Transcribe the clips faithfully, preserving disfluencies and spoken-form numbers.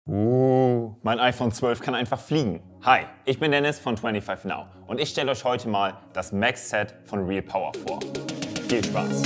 Uh, mein iPhone zwölf kann einfach fliegen. Hi, ich bin Dennis von fünfundzwanzig Now und ich stelle euch heute mal das MagSet von RealPower vor. Viel Spaß!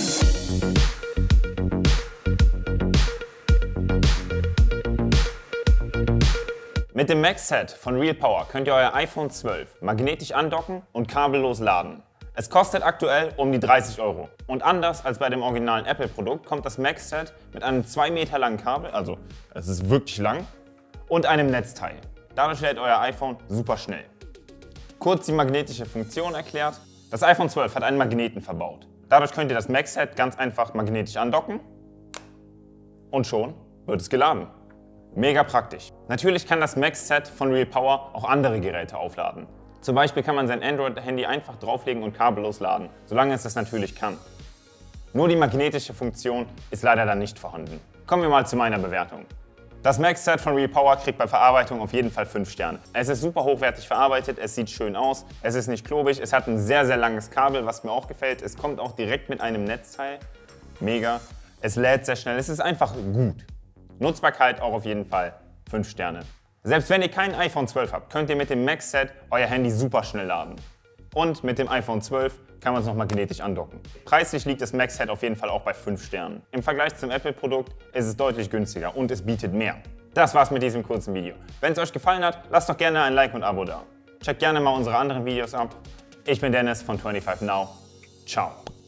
Mit dem MagSet von RealPower könnt ihr euer iPhone zwölf magnetisch andocken und kabellos laden. Es kostet aktuell um die dreißig Euro. Und anders als bei dem originalen Apple-Produkt kommt das MagSet mit einem zwei Meter langen Kabel, also es ist wirklich lang, und einem Netzteil. Dadurch lädt euer iPhone super schnell. Kurz die magnetische Funktion erklärt. Das iPhone zwölf hat einen Magneten verbaut. Dadurch könnt ihr das MagSet ganz einfach magnetisch andocken und schon wird es geladen. Mega praktisch. Natürlich kann das MagSet von RealPower auch andere Geräte aufladen. Zum Beispiel kann man sein Android-Handy einfach drauflegen und kabellos laden, solange es das natürlich kann. Nur die magnetische Funktion ist leider dann nicht vorhanden. Kommen wir mal zu meiner Bewertung. Das MagSet von RealPower kriegt bei Verarbeitung auf jeden Fall fünf Sterne. Es ist super hochwertig verarbeitet, es sieht schön aus, es ist nicht klobig, es hat ein sehr sehr langes Kabel, was mir auch gefällt. Es kommt auch direkt mit einem Netzteil. Mega. Es lädt sehr schnell, es ist einfach gut. Nutzbarkeit auch auf jeden Fall fünf Sterne. Selbst wenn ihr kein iPhone zwölf habt, könnt ihr mit dem MagSet euer Handy super schnell laden. Und mit dem iPhone zwölf kann man es noch magnetisch andocken. Preislich liegt das MagSet auf jeden Fall auch bei fünf Sternen. Im Vergleich zum Apple-Produkt ist es deutlich günstiger und es bietet mehr. Das war's mit diesem kurzen Video. Wenn es euch gefallen hat, lasst doch gerne ein Like und Abo da. Checkt gerne mal unsere anderen Videos ab. Ich bin Dennis von fünfundzwanzig Now. Ciao.